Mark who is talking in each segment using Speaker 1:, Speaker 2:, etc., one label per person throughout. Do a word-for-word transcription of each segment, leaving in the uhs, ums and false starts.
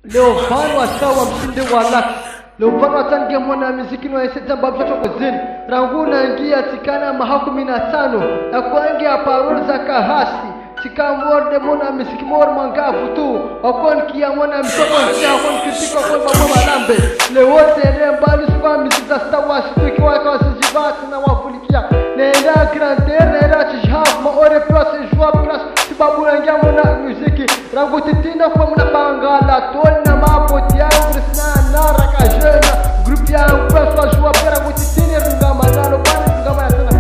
Speaker 1: Leofano asawa mshinde wa laki. Leofano atangia mwana muziki no eseta babisha chokozini. Rangu naingia tikana mahaku minatano. Ya kuangia parol za kahasi. Tika morde mwana muziki mor mangafu tu. Wakon kia mwana msoko nsia wakon kitiko wakon mama malambe. Lewote ele mbali suwa mizita stawa situ ikiwa kwa sijibati na wafulikia. Nenda granter nenda chishaf maore plus jua plus. Sibabu nangia mwana muziki. Rangu titina kwa mwana bangala. Tolna mapoti yangu resna nara kajena. Grupi yangu peswa jua pera mutitini rungama. Nalo bani rungama ya sana.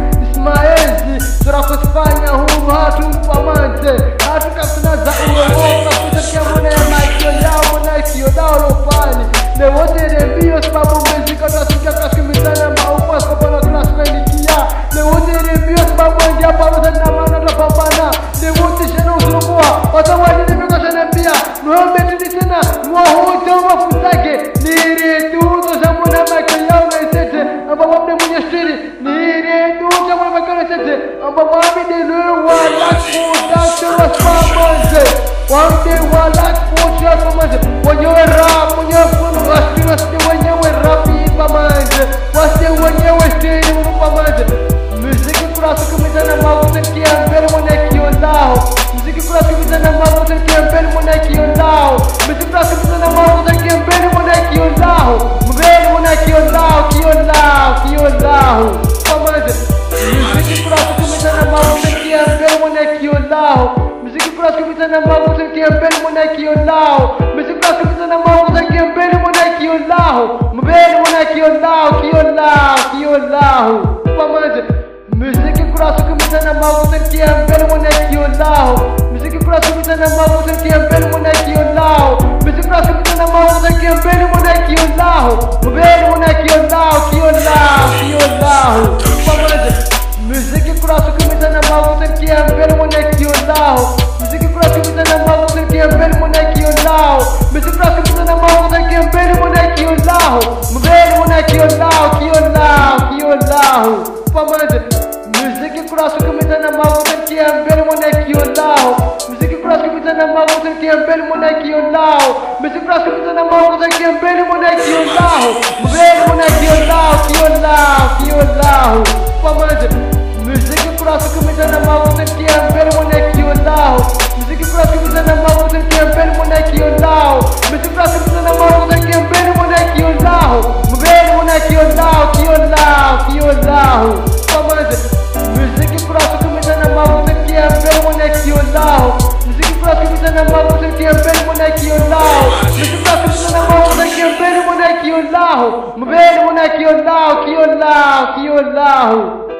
Speaker 1: Ismaezi turakosifanya huru hatu mpamante. Hatu kaptuna za uwe Kutakia mwana ya maikio yao mwana ikio dao lofani. Newote rembio sababu mezika tasukia kaskimizana maupa skopana klasmenikia. Newote rembio sababu wangia paruza na mana tapambana. Newote shena usurukuwa wata wadi nimeka shanambia. Nuhambe tini tena nuahote wafutake. Nire tuto za mwana maikio yao na isete. Amba wabde mwenye shtiri. Nire tuto za mwana maikio na isete. Amba wabde lue wala kutakte waspamanze. Wabde wala kutakte waspamanze. Wanyewe rap, wanyewe funu wasti wasti wanyewe rapi pamanze. Wasti wanyewe stili pamanze. Muziki kurasa kumizana mabuze kiambele mwana kionao. Muziki kurasa kumizana mabuze kiambele mwana kionao. Muziki kurasa kumizana mabuze kiambele mwana kionao. Mbele mwana kionao, kionao, kionao. Pamanze. Muziki kurasa kumizana mabuze kiambele mwana kionao. Muziki kurasa kumizana mabuze kiambele mwana kionao. Muziki kurasa kumizana mabuze kiambele mwana kionao. Mbele mwana kionao, kionao, kionao. Pamanze. Muziki kurasa kumizana mabuze kiambele mwana kionao. Muziki kurasa kumizana mabuze kiambele mwana kionao. Muziki kurasa kumizana mabuze kiambele mwana kionao. Mbele mwana kionao, kionao, kionao. Pamanze. Muziki kurasa kumizana mabuze kiambele mwana kionao. Muziki kurasa kumizana mabuze kiambele mwana kionao. Muziki kurasa kumizana mabuze kiambele mwana kionao. Mbele mwana kionao, kionao, kionao. Pamanze. Muziki kurasa kumizana mabuze kiambele mwana kionao. Muziki kurasa kumizana mabuze kiambele mwana kionao. Muziki kurasa kumizana mabuze kiambele mwana kionao. Mbele mwana kionao, kionao, kionao. Pamanze. Muziki kurasa kumizana mabuze kiambele mwana kionao. Muziki kurasa kumizana mabuze kiambele mwana kionao. Muziki kurasa kumizana mabuze kiambele mwana kionao. Mbele mwana kionao, kionao, kionao. Pamanze. Muziki kurasa kumizana mabuze kiambele mwana kionao. Muziki kurasa kumizana mabuze kiambele mwana kionao. Muziki kurasa kumizana mabuze kiambele mwana kionao. Mbele mwana kionao, kionao, kionao.